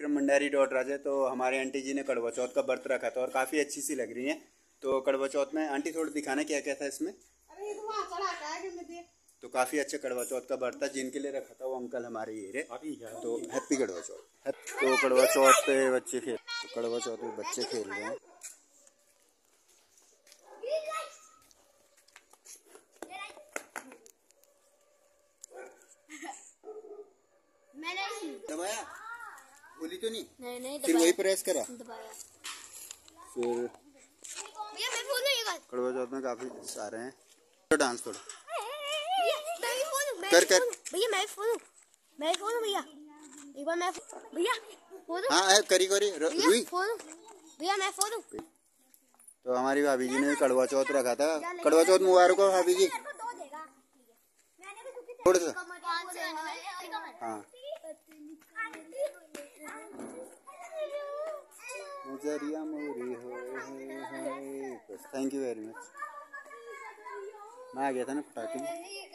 Vikram Bhandari dot राजा। तो हमारे aunty जी ने करवा चौथ का व्रत रखा था और काफ़ी अच्छी सी लग रही हैं। तो करवा चौथ में आंटी थोड़ा दिखाना क्या क्या था इसमें। तो काफ़ी अच्छा करवा चौथ का व्रत था, जिनके लिए रखा था वो अंकल हमारे ये रे। तो हैप्पी करवा चौथ। तो करवा चौथ पे बच्चे खेल तो करवा चौथ पे बच्चे खेल रहे हैं। दबाया बोली तो नहीं, नहीं फिर वही प्रेस करा फिर। कड़वा चौथ में काफी सारे हैं। तो डांस थोड़ा कर कर भैया मैं फोन भैया एक बार मैं भैया हाँ करी करी रुई भैया मैं फोन। तो हमारी भाभी जी ने भी कड़वा चौथ रखा था। कड़वा चौथ मुबारक हो भाभी जी। थोड़ा सा हाँ नजरिया मोरी हो। Thank you very much. मैं आ गया था ना पटाखे।